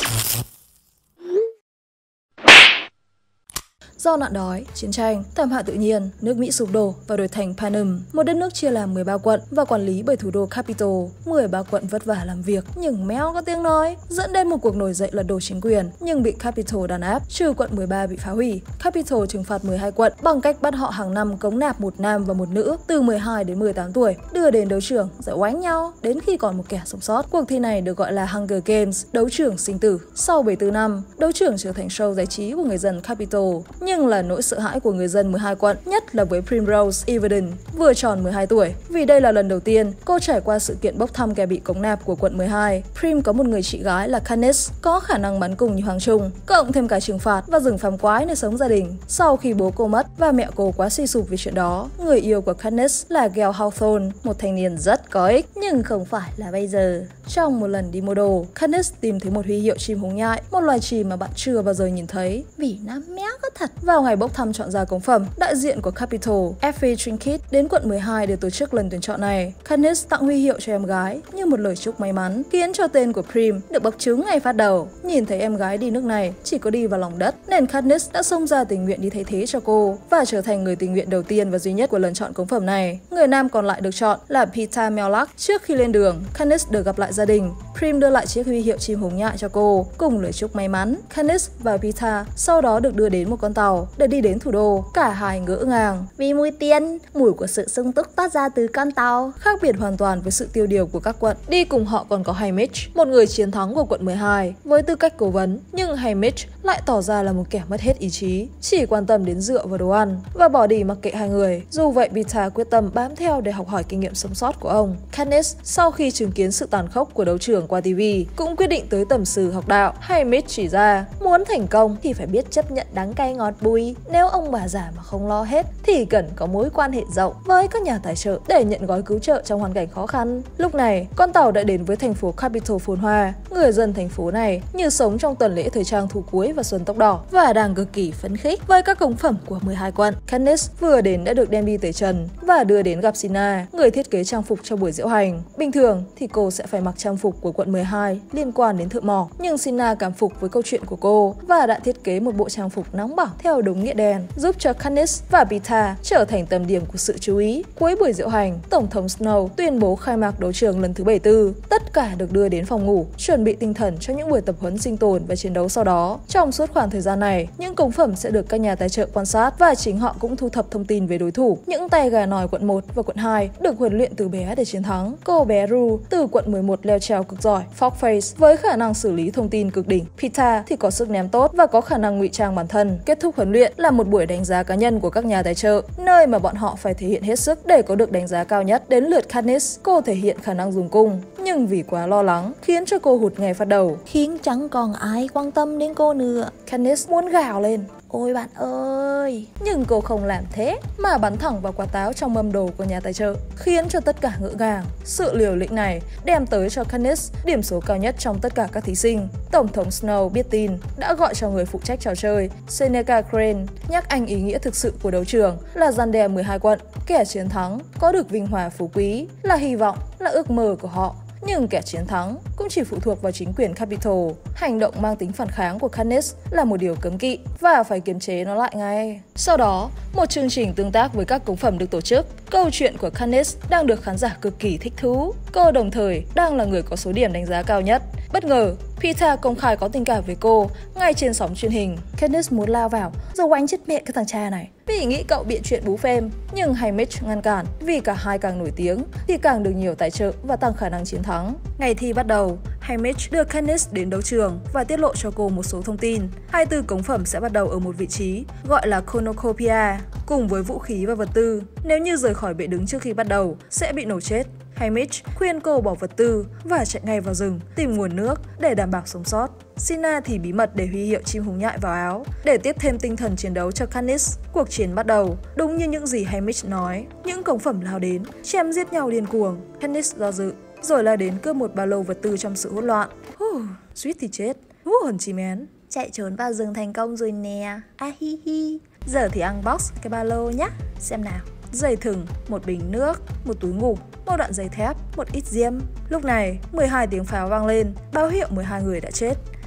Do nạn đói, chiến tranh, thảm họa tự nhiên, nước Mỹ sụp đổ và đổi thành Panem, một đất nước chia làm 13 quận và quản lý bởi thủ đô Capitol. 13 quận vất vả làm việc nhưng méo có tiếng nói, dẫn đến một cuộc nổi dậy lật đổ chính quyền nhưng bị Capitol đàn áp, trừ quận 13 bị phá hủy. Capitol trừng phạt 12 quận bằng cách bắt họ hàng năm cống nạp một nam và một nữ từ 12 đến 18 tuổi, đưa đến đấu trường rồi oánh nhau đến khi còn một kẻ sống sót. Cuộc thi này được gọi là Hunger Games, đấu trường sinh tử. Sau 74 năm, đấu trường trở thành show giải trí của người dân Capitol. Nhưng là nỗi sợ hãi của người dân 12 quận, nhất là với Primrose Evidence, vừa tròn 12 tuổi. Vì đây là lần đầu tiên cô trải qua sự kiện bốc thăm kẻ bị cống nạp của quận 12. Prim có một người chị gái là Candice, có khả năng bắn cùng như Hoàng Trung, cộng thêm cả trừng phạt và rừng phàm quái nơi sống gia đình. Sau khi bố cô mất và mẹ cô quá suy sụp vì chuyện đó, người yêu của Candice là Gail Hawthorne, một thanh niên rất có ích, nhưng không phải là bây giờ. Trong một lần đi mua đồ, Candice tìm thấy một huy hiệu chim húng nhại, một loài chim mà bạn chưa bao giờ nhìn thấy. Vì nó méo có thật. Vào ngày bốc thăm chọn ra cống phẩm, đại diện của Capitol, Effie Trinket đến quận 12 để tổ chức lần tuyển chọn này. Candice tặng huy hiệu cho em gái như một lời chúc may mắn, khiến cho tên của Prim được bộc chứng ngay phát đầu. Nhìn thấy em gái đi nước này chỉ có đi vào lòng đất, nên Candice đã xông ra tình nguyện đi thay thế cho cô và trở thành người tình nguyện đầu tiên và duy nhất của lần chọn cống phẩm này. Người nam còn lại được chọn là Peter Mellock. Trước khi lên đường, Candice được gặp lại gia đình. Prim đưa lại chiếc huy hiệu chim húng nhại cho cô cùng lời chúc may mắn. Candice và Peter sau đó được đưa đến một con tàu để đi đến thủ đô. Cả hai ngỡ ngàng vì mùi tiền, mùi của sự sung túc phát ra từ con tàu, khác biệt hoàn toàn với sự tiêu điều của các quận. Đi cùng họ còn có Haymitch, một người chiến thắng của quận 12 với tư cách cố vấn, nhưng Haymitch lại tỏ ra là một kẻ mất hết ý chí, chỉ quan tâm đến rượu và đồ ăn và bỏ đi mặc kệ hai người. Dù vậy, Peter quyết tâm bám theo để học hỏi kinh nghiệm sống sót của ông. Candice sau khi chứng kiến sự tàn khốc của đấu trường qua TV cũng quyết định tới tầm sư học đạo. Haymitch chỉ ra muốn thành công thì phải biết chấp nhận đắng cay ngọt bùi. Nếu ông bà già mà không lo hết thì cần có mối quan hệ rộng với các nhà tài trợ để nhận gói cứu trợ trong hoàn cảnh khó khăn. Lúc này, con tàu đã đến với thành phố Capitol phồn hoa. Người dân thành phố này như sống trong tuần lễ thời trang thu cuối và xuân tóc đỏ và đang cực kỳ phấn khích với các cống phẩm của 12 quận. Candice vừa đến đã được đem đi tẩy trần và đưa đến gặp Sina, người thiết kế trang phục cho buổi diễu hành. Bình thường thì cô sẽ phải mặc trang phục của quận 12 liên quan đến thợ mỏ, nhưng Sina cảm phục với câu chuyện của cô và đã thiết kế một bộ trang phục nóng bỏng theo đúng nghĩa đen, giúp cho Candice và Peter trở thành tâm điểm của sự chú ý. Cuối buổi diễu hành, Tổng thống Snow tuyên bố khai mạc đấu trường lần thứ 74. Tất cả được đưa đến phòng ngủ, chuẩn bị tinh thần cho những buổi tập huấn sinh tồn và chiến đấu sau đó. Trong suốt khoảng thời gian này, những cống phẩm sẽ được các nhà tài trợ quan sát và chính họ cũng thu thập thông tin về đối thủ. Những tay gà nòi quận 1 và quận 2 được huấn luyện từ bé để chiến thắng. Cô bé Rue từ quận 11 leo trèo cực giỏi, Fogface với khả năng xử lý thông tin cực đỉnh. Peter thì có sức ném tốt và có khả năng ngụy trang bản thân. Kết thúc huấn luyện là một buổi đánh giá cá nhân của các nhà tài trợ, nơi mà bọn họ phải thể hiện hết sức để có được đánh giá cao nhất. Đến lượt Candice, cô thể hiện khả năng dùng cung, nhưng vì quá lo lắng khiến cho cô hụt ngay phát đầu, khiến chẳng còn ai quan tâm đến cô nữa. Candice muốn gào lên: "Ôi bạn ơi!" Nhưng cô không làm thế mà bắn thẳng vào quả táo trong mâm đồ của nhà tài trợ, khiến cho tất cả ngỡ ngàng. Sự liều lĩnh này đem tới cho Candice điểm số cao nhất trong tất cả các thí sinh. Tổng thống Snow biết tin, đã gọi cho người phụ trách trò chơi Seneca Crane, nhắc anh ý nghĩa thực sự của đấu trường là răn đe 12 quận. Kẻ chiến thắng có được vinh hoa phú quý là hy vọng, là ước mơ của họ. Nhưng kẻ chiến thắng cũng chỉ phụ thuộc vào chính quyền Capitol. Hành động mang tính phản kháng của Candice là một điều cấm kỵ và phải kiềm chế nó lại ngay. Sau đó, một chương trình tương tác với các cống phẩm được tổ chức. Câu chuyện của Candice đang được khán giả cực kỳ thích thú. Cô đồng thời đang là người có số điểm đánh giá cao nhất. Bất ngờ, Peter công khai có tình cảm với cô ngay trên sóng truyền hình. Candice muốn lao vào rồi oánh chết mẹ cái thằng cha này vì nghĩ cậu biện chuyện bú phêm, nhưng Haymitch ngăn cản vì cả hai càng nổi tiếng thì càng được nhiều tài trợ và tăng khả năng chiến thắng. Ngày thi bắt đầu, Haymitch đưa Candice đến đấu trường và tiết lộ cho cô một số thông tin. 24 cống phẩm sẽ bắt đầu ở một vị trí gọi là cornucopia cùng với vũ khí và vật tư. Nếu như rời khỏi bệ đứng trước khi bắt đầu sẽ bị nổ chết. Haymitch khuyên cô bỏ vật tư và chạy ngay vào rừng tìm nguồn nước để đảm bảo sống sót. Sina thì bí mật để huy hiệu chim húng nhại vào áo để tiếp thêm tinh thần chiến đấu cho Candice. Cuộc chiến bắt đầu đúng như những gì Haymitch nói. Những cống phẩm lao đến, chém giết nhau điên cuồng. Candice do dự rồi lao đến cướp một ba lô vật tư trong sự hỗn loạn. Suýt thì chết. Hòn chim én. Chạy trốn vào rừng thành công rồi nè. Hi hi. Giờ thì unbox cái ba lô nhá. Xem nào. Dây thừng, một bình nước, một túi ngủ, một đoạn dây thép, một ít diêm. Lúc này, 12 tiếng pháo vang lên, báo hiệu 12 người đã chết.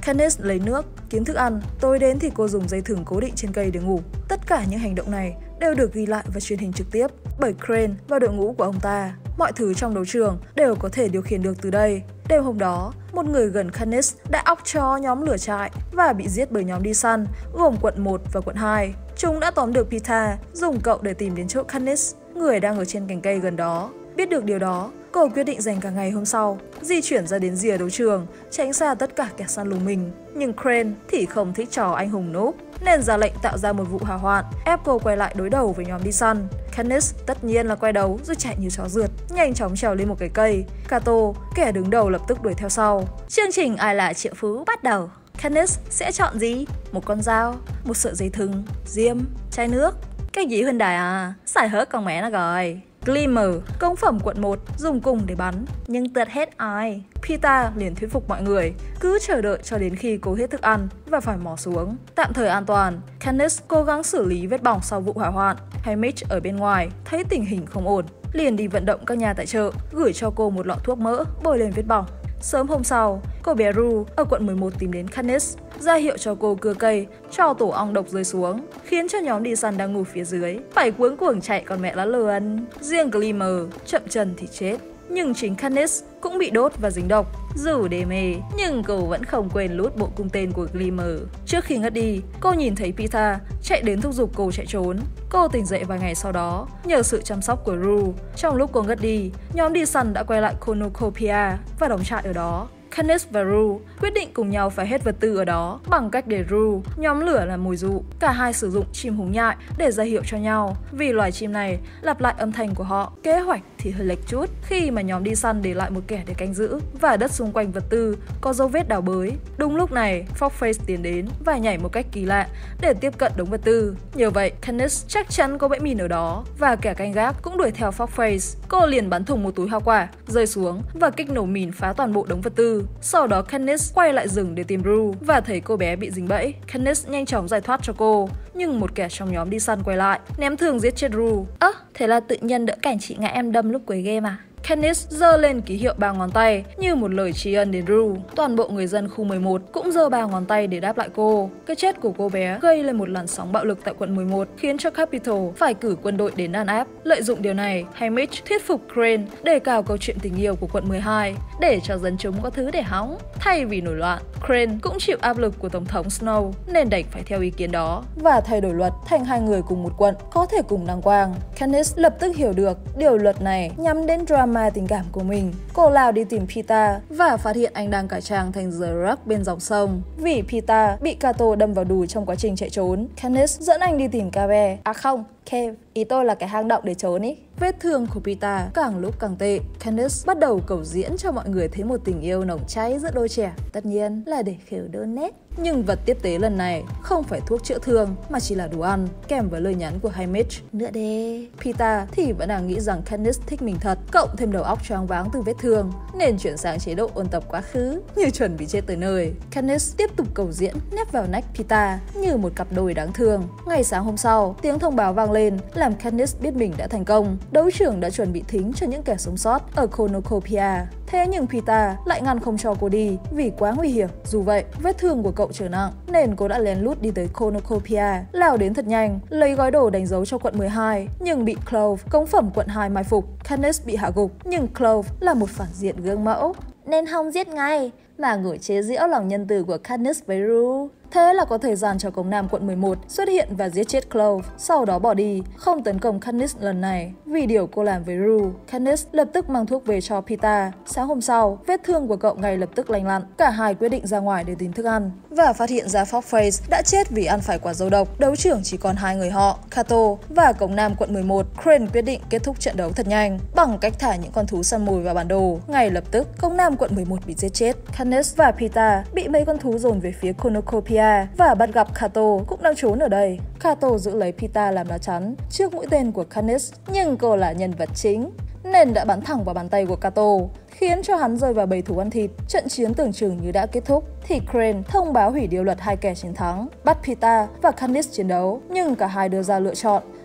Katniss lấy nước, kiếm thức ăn, tối đến thì cô dùng dây thừng cố định trên cây để ngủ. Tất cả những hành động này đều được ghi lại và truyền hình trực tiếp bởi Crane và đội ngũ của ông ta. Mọi thứ trong đấu trường đều có thể điều khiển được từ đây. Đêm hôm đó, một người gần Katniss đã óc cho nhóm lửa trại và bị giết bởi nhóm đi săn gồm quận 1 và quận 2. Chúng đã tóm được Peeta, dùng cậu để tìm đến chỗ Katniss, người đang ở trên cành cây gần đó. Biết được điều đó, cô quyết định dành cả ngày hôm sau di chuyển ra đến rìa đấu trường, tránh xa tất cả kẻ săn lùng mình. Nhưng Crane thì không thích trò anh hùng noob, nên ra lệnh tạo ra một vụ hỏa hoạn, ép cô quay lại đối đầu với nhóm đi săn. Katniss tất nhiên là quay đầu rồi chạy như chó rượt, nhanh chóng trèo lên một cái cây. Cato, kẻ đứng đầu, lập tức đuổi theo sau. Chương trình Ai là triệu phú bắt đầu. Katniss sẽ chọn gì? Một con dao, một sợi dây thừng, diêm, chai nước. Cái gì huynh đài à? Xài hết con mẹ nó rồi. Glimmer, công phẩm quận 1, dùng cung để bắn, nhưng tượt hết ai. Peeta liền thuyết phục mọi người, cứ chờ đợi cho đến khi cô hết thức ăn và phải mò xuống. Tạm thời an toàn, Katniss cố gắng xử lý vết bỏng sau vụ hỏa hoạn. Haymitch ở bên ngoài thấy tình hình không ổn, liền đi vận động các nhà tại chợ, gửi cho cô một lọ thuốc mỡ bôi lên vết bỏng. Sớm hôm sau, cô bé Rue ở quận 11 tìm đến Katniss, ra hiệu cho cô cưa cây, cho tổ ong độc rơi xuống, khiến cho nhóm đi săn đang ngủ phía dưới phải cuống cuồng chạy còn mẹ lá lườn. Riêng Glimmer chậm chân thì chết, nhưng chính Katniss cũng bị đốt và dính độc. Dù đê mê, nhưng cô vẫn không quên lút bộ cung tên của Glimmer. Trước khi ngất đi, cô nhìn thấy Peeta chạy đến thúc giục cô chạy trốn. Cô tỉnh dậy vài ngày sau đó, nhờ sự chăm sóc của Rue. Trong lúc cô ngất đi, nhóm đi săn đã quay lại Cornucopia và đóng trại ở đó. Katniss và Rue quyết định cùng nhau phá hết vật tư ở đó bằng cách để Rue nhóm lửa làm mồi dụ. Cả hai sử dụng chim húng nhại để ra hiệu cho nhau, vì loài chim này lặp lại âm thanh của họ. Kế hoạch thì hơi lệch chút khi mà nhóm đi săn để lại một kẻ để canh giữ và đất xung quanh vật tư có dấu vết đào bới. Đúng lúc này, Fogface tiến đến và nhảy một cách kỳ lạ để tiếp cận đống vật tư. Nhờ vậy, Katniss chắc chắn có bẫy mìn ở đó và kẻ canh gác cũng đuổi theo Fogface. Cô liền bắn thủng một túi hoa quả rơi xuống và kích nổ mìn phá toàn bộ đống vật tư. Sau đó Katniss quay lại rừng để tìm Rue và thấy cô bé bị dính bẫy. Katniss nhanh chóng giải thoát cho cô, nhưng một kẻ trong nhóm đi săn quay lại, ném thương giết chết Rue. Thế là tự nhiên đỡ cảnh chị ngã em đâm lúc cuối game à? Katniss giơ lên ký hiệu 3 ngón tay như một lời tri ân đến Rue. Toàn bộ người dân khu 11 cũng giơ 3 ngón tay để đáp lại cô. Cái chết của cô bé gây lên một làn sóng bạo lực tại quận 11, khiến cho Capitol phải cử quân đội đến đàn áp. Lợi dụng điều này, Haymitch thuyết phục Crane đề cao câu chuyện tình yêu của quận 12 để cho dân chúng có thứ để hóng. Thay vì nổi loạn, Crane cũng chịu áp lực của Tổng thống Snow nên đành phải theo ý kiến đó và thay đổi luật thành hai người cùng một quận có thể cùng đăng quang. Katniss lập tức hiểu được điều luật này nhắm đến drama tình cảm của mình. Cô lao đi tìm Peeta và phát hiện anh đang cải trang thành The Rock bên dòng sông. Vì Peeta bị Cato đâm vào đùi trong quá trình chạy trốn, Katniss dẫn anh đi tìm Cave. Cave. Ý tôi là cái hang động để trốn ý. Vết thương của Peeta càng lúc càng tệ. Katniss bắt đầu cầu diễn cho mọi người thấy một tình yêu nồng cháy giữa đôi trẻ. Tất nhiên là để khều đơn nét. Nhưng vật tiếp tế lần này không phải thuốc chữa thương mà chỉ là đồ ăn, kèm với lời nhắn của Haymitch. Nữa đê. Peeta thì vẫn đang nghĩ rằng Katniss thích mình thật, cộng thêm đầu óc choáng váng từ vết thương, nên chuyển sang chế độ ôn tập quá khứ, như chuẩn bị chết tới nơi. Katniss tiếp tục cầu diễn nép vào nách Peeta như một cặp đôi đáng thương. Ngày sáng hôm sau, tiếng thông báo vang lên làm Katniss biết mình đã thành công. Đấu trưởng đã chuẩn bị thính cho những kẻ sống sót ở Cornucopia. Thế nhưng Peeta lại ngăn không cho cô đi vì quá nguy hiểm. Dù vậy, vết thương của cậu trở nặng nên cô đã lén lút đi tới Cornucopia, lao đến thật nhanh, lấy gói đồ đánh dấu cho quận 12, nhưng bị Clove, công phẩm quận 2 mai phục. Katniss bị hạ gục, nhưng Clove là một phản diện gương mẫu nên không giết ngay mà ngửi chế giễu lòng nhân từ của Katniss với Rue. Thế là có thời gian cho Cổng Nam quận 11 xuất hiện và giết chết Clove, sau đó bỏ đi, không tấn công Katniss lần này vì điều cô làm với Rue. Katniss lập tức mang thuốc về cho Peeta. Sáng hôm sau, vết thương của cậu ngay lập tức lành lặn. Cả hai quyết định ra ngoài để tìm thức ăn và phát hiện ra Fogface đã chết vì ăn phải quả dâu độc. Đấu trưởng chỉ còn hai người họ, Cato và Cổng Nam quận 11. Crane quyết định kết thúc trận đấu thật nhanh bằng cách thả những con thú săn mồi vào bản đồ. Ngay lập tức, Cổng Nam quận 11 bị giết chết. Katniss và Peeta bị mấy con thú dồn về phía Cornucopia và bắt gặp Cato cũng đang trốn ở đây. Cato giữ lấy Peeta làm lá chắn trước mũi tên của Katniss, nhưng cô là nhân vật chính nên đã bắn thẳng vào bàn tay của Cato, khiến cho hắn rơi vào bầy thú ăn thịt. Trận chiến tưởng chừng như đã kết thúc thì Crane thông báo hủy điều luật hai kẻ chiến thắng, bắt Peeta và Katniss chiến đấu, nhưng cả hai đưa ra lựa chọn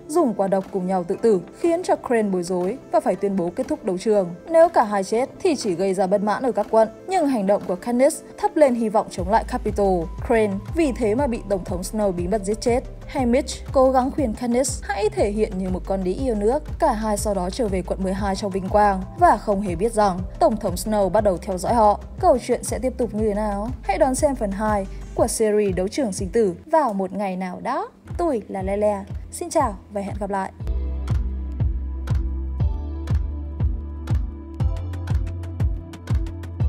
dùng quả độc cùng nhau tự tử, khiến cho Crane bối rối và phải tuyên bố kết thúc đấu trường. Nếu cả hai chết thì chỉ gây ra bất mãn ở các quận, nhưng hành động của Katniss thắp lên hy vọng chống lại Capitol. Crane vì thế mà bị Tổng thống Snow bí mật giết chết. Haymitch cố gắng khuyên Katniss hãy thể hiện như một con đĩ yêu nước. Cả hai sau đó trở về quận 12 trong vinh quang và không hề biết rằng Tổng thống Snow bắt đầu theo dõi họ. Câu chuyện sẽ tiếp tục như thế nào? Hãy đón xem phần 2 của series Đấu trường sinh tử vào một ngày nào đó. Tôi là Lele. Xin chào và hẹn gặp lại!